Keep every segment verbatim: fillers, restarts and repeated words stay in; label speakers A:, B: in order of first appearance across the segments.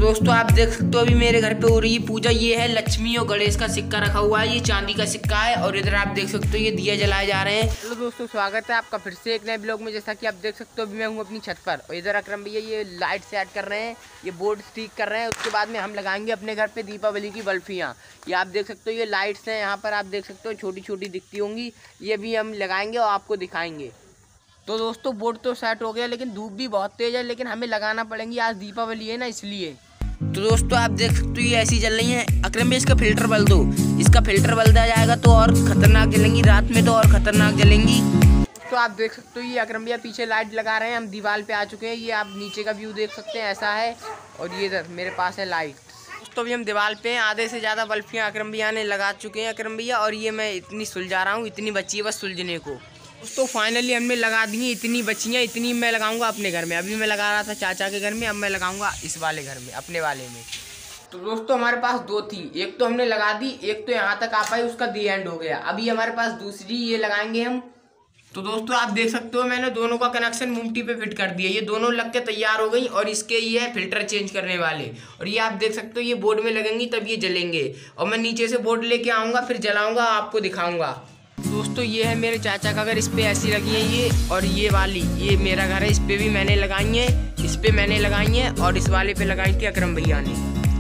A: दोस्तों आप देख सकते हो अभी मेरे घर पे हो रही है पूजा। ये है लक्ष्मी और गणेश का सिक्का रखा हुआ है, ये चांदी का सिक्का है। और इधर आप देख सकते हो ये दिया जलाए जा रहे हैं।
B: हेलो दोस्तों, स्वागत है आपका फिर से एक नए ब्लॉग में। जैसा कि आप देख सकते हो अभी मैं हूँ अपनी छत पर और इधर अकरम भैया ये लाइट सेट कर रहे हैं, ये बोर्ड ठीक कर रहे हैं। उसके बाद में हम लगाएंगे अपने घर पे दीपावली की बल्फियाँ। ये आप देख सकते हो ये लाइट्स हैं यहाँ पर, आप देख सकते हो छोटी छोटी दिखती होंगी। ये भी हम लगाएंगे और आपको दिखाएंगे। तो दोस्तों बोर्ड तो सेट हो गया, लेकिन धूप भी बहुत तेज है, लेकिन हमें लगाना पड़ेंगी, आज दीपावली है ना इसलिए।
A: तो दोस्तों आप देख सकते हो ये ऐसी जल रही है। अकरम भाई इसका फिल्टर बल दो, इसका फिल्टर बल दिया जाएगा तो और खतरनाक जलेंगी, रात में तो और खतरनाक जलेंगी।
B: तो आप देख सकते हो ये अकरम भैया पीछे लाइट लगा रहे हैं, हम दीवार पे आ चुके हैं। ये आप नीचे का व्यू देख सकते हैं, ऐसा है। और ये इधर मेरे पास है लाइट। दोस्तों अभी हम दीवार पे हैं, आधे से ज़्यादा बल्फियाँ अकरम भैया ने लगा चुके हैं अकरम भैया। और ये मैं इतनी सुलझा रहा हूँ, इतनी बची है बस सुलझने को। दोस्तों फाइनली हमने लगा दी है, इतनी बची हैं, इतनी मैं लगाऊंगा अपने घर में। अभी मैं लगा रहा था चाचा के घर में, अब मैं लगाऊंगा इस वाले घर में, अपने वाले में। तो दोस्तों हमारे पास दो थी, एक तो हमने लगा दी, एक तो यहाँ तक आ पाई, उसका दी एंड हो गया। अभी हमारे पास दूसरी ये लगाएंगे हम। तो दोस्तों आप देख सकते हो मैंने दोनों का कनेक्शन मुमटी पे फिट कर दिया, ये दोनों लग के तैयार हो गई। और इसके ये है फिल्टर चेंज करने वाले, और ये आप देख सकते हो ये बोर्ड में लगेंगी तब ये जलेंगे। और मैं नीचे से बोर्ड लेके आऊँगा, फिर जलाऊँगा, आपको दिखाऊँगा। दोस्तों ये है मेरे चाचा का घर, इस पे ऐसी लगी है ये। और ये वाली ये मेरा घर है, इस पे भी मैंने लगाई है, इस पे मैंने लगाई है, और इस वाले पे लगाई थी अकरम भैया ने।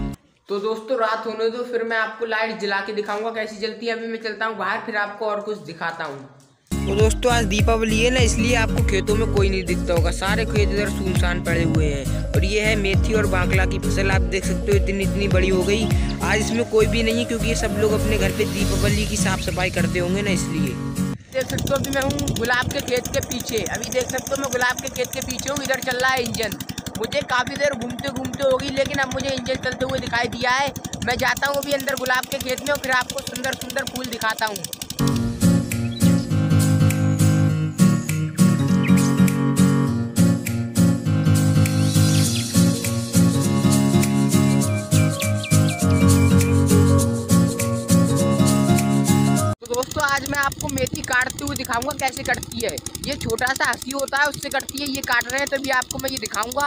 B: तो दोस्तों रात होने दो, फिर मैं आपको लाइट जला के दिखाऊंगा कैसी जलती है। अभी मैं चलता हूँ बाहर, फिर आपको और कुछ दिखाता हूँ।
A: तो दोस्तों आज दीपावली है ना, इसलिए आपको खेतों में कोई नहीं दिखता होगा, सारे खेत इधर सुनसान पड़े हुए हैं। और ये है मेथी और बांकला की फसल, आप देख सकते हो इतनी इतनी बड़ी हो गई। आज इसमें कोई भी नहीं है, क्योंकि ये सब लोग अपने घर पे दीपावली की साफ सफाई करते होंगे ना, इसलिए।
B: देख सकते हो अभी मैं हूँ गुलाब के खेत के पीछे। अभी देख सकते हो मैं गुलाब के खेत के पीछे हूँ, इधर चल रहा है इंजन। मुझे काफ़ी देर घूमते घूमते होगी, लेकिन अब मुझे इंजन चलते हुए दिखाई दिया है। मैं जाता हूँ अभी अंदर गुलाब के खेत में, और फिर आपको सुंदर सुंदर फूल दिखाता हूँ। दोस्तों आज मैं आपको मेथी काटते हुए दिखाऊंगा कैसे कटती है। ये छोटा सा हंसी होता है, उससे कटती है। ये काट रहे हैं तभी आपको मैं ये दिखाऊंगा।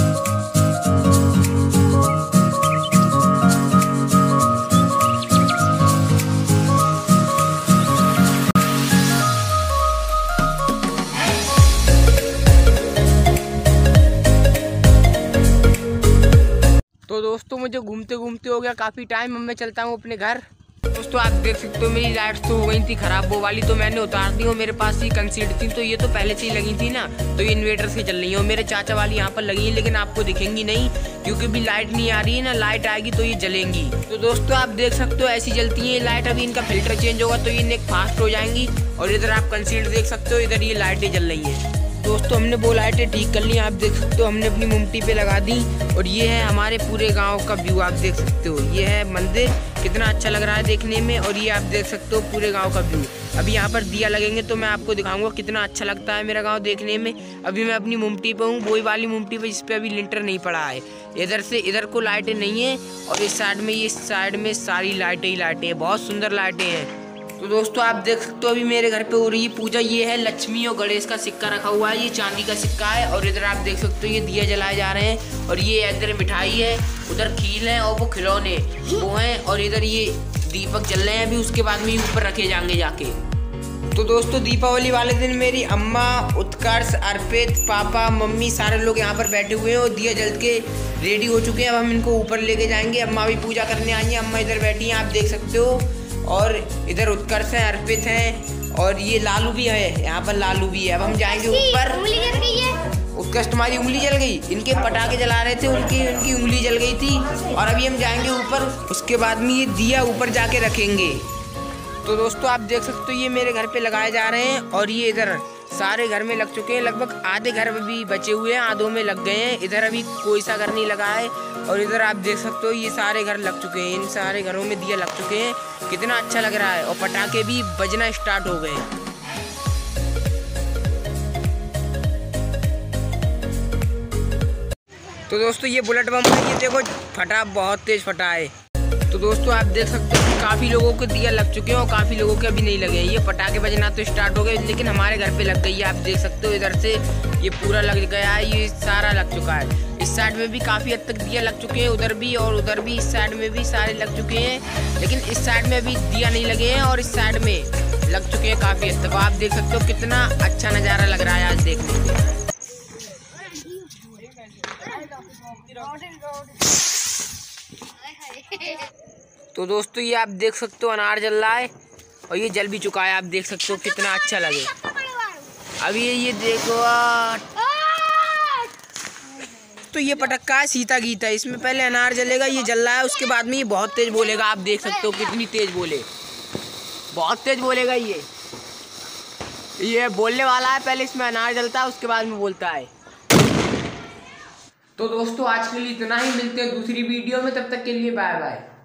B: तो दोस्तों मुझे घूमते घूमते हो गया काफ़ी टाइम, अब मैं चलता हूँ अपने घर। दोस्तों आप देख सकते हो मेरी लाइट्स तो हो गई थी खराब, वो वाली तो मैंने उतार दी। और मेरे पास ही कंसीड थी, तो ये तो पहले से ही लगी थी ना, तो ये इन्वर्टर से चल रही है। और मेरे चाचा वाली यहाँ पर लगी है, लेकिन आपको दिखेंगी नहीं, क्योंकि भी लाइट नहीं आ रही है ना। लाइट आएगी तो ये जलेंगी। तो दोस्तों आप देख सकते हो ऐसी जलती है ये लाइट। अभी इनका फिल्टर चेंज होगा तो ये फास्ट हो जाएंगी। और इधर आप कंसीड देख सकते हो, इधर ये लाइटें जल रही है। दोस्तों हमने वो लाइटें ठीक कर ली, आप देख सकते हो हमने अपनी मुमटी पे लगा दी। और ये है हमारे पूरे गांव का व्यू, आप देख सकते हो। ये है मंदिर, कितना अच्छा लग रहा है देखने में। और ये आप देख सकते हो पूरे गांव का व्यू। अभी यहाँ पर दिया लगेंगे तो मैं आपको दिखाऊंगा कितना अच्छा लगता है मेरा गांव देखने में। अभी मैं अपनी मुमटी पे हूँ, वही वाली मुमटी पे जिसपे अभी लिंटर नहीं पड़ा है। इधर से इधर को लाइटें नहीं है, और इस साइड में ये साइड में सारी लाइटें ही लाइटें हैं, बहुत सुंदर लाइटें हैं। तो दोस्तों आप देख सकते हो अभी मेरे घर पे हो रही है पूजा। ये है लक्ष्मी और गणेश का सिक्का रखा हुआ है, ये चांदी का सिक्का है। और इधर आप देख सकते हो ये दिया जलाए जा रहे हैं। और ये इधर मिठाई है, उधर खील है, और वो खिलौने वो हैं। और इधर ये दीपक जल रहे हैं, अभी उसके बाद में ऊपर रखे जाएंगे जाके। तो दोस्तों दीपावली वाले दिन मेरी अम्मा, उत्कर्ष, अर्पित, पापा, मम्मी सारे लोग यहाँ पर बैठे हुए हैं और दिया जल के रेडी हो चुके हैं। अब हम इनको ऊपर लेके जाएंगे। अम्मा भी पूजा करने आई है, अम्मा इधर बैठी हैं, आप देख सकते हो। और इधर उत्कर्ष है, अर्पित है, और ये लालू भी है, यहाँ पर लालू भी है। अब हम जाएंगे ऊपर। उत्कर्ष तुम्हारी उंगली जल गई, इनके पटाखे जला रहे थे, उनकी उनकी उंगली जल गई थी। और अभी हम जाएंगे ऊपर, उसके बाद में ये दिया ऊपर जाके रखेंगे। तो दोस्तों आप देख सकते हो ये मेरे घर पे लगाए जा रहे हैं। और ये इधर सारे घर में लग चुके हैं, लगभग आधे घर भी बचे हुए हैं, आधों में लग गए हैं। इधर अभी कोई सा घर नहीं लगा है। और इधर आप देख सकते हो ये सारे घर लग चुके हैं, इन सारे घरों में दिया लग चुके हैं, कितना अच्छा लग रहा है। और पटाखे भी बजना स्टार्ट हो गए। तो दोस्तों ये बुलेट बम है, ये देखो फटा, बहुत तेज फटा है। तो दोस्तों आप देख सकते हो काफ़ी लोगों को दिया लग चुके हैं और काफ़ी लोगों के अभी नहीं लगे हैं। ये पटाखे बजना तो स्टार्ट हो गए, लेकिन हमारे घर पे लग गई है, आप देख सकते हो। इधर से ये पूरा लग गया है, ये सारा लग चुका है। इस साइड में भी काफ़ी हद तक दिया लग चुके हैं, उधर भी और उधर भी, इस साइड में भी सारे लग चुके हैं, लेकिन इस साइड में अभी दिया नहीं लगे हैं और इस साइड में लग चुके हैं काफ़ी हद तक। आप देख सकते हो कितना अच्छा नज़ारा लग रहा है आज देखने में। तो दोस्तों ये आप देख सकते हो अनार जल रहा है और ये जल भी चुका है। आप देख सकते हो कितना अच्छा लगे। अभी ये, ये देखो तो ये पटक्का है सीता गीता, इसमें पहले अनार जलेगा, ये जल रहा है, उसके बाद में ये बहुत तेज बोलेगा। आप देख सकते हो कितनी तेज बोले, बहुत तेज बोलेगा ये ये बोलने वाला है। पहले इसमें अनार जलता है, उसके बाद में बोलता है। तो दोस्तों आज के लिए इतना ही, मिलते हैं दूसरी वीडियो में, तब तक के लिए बाय बाय।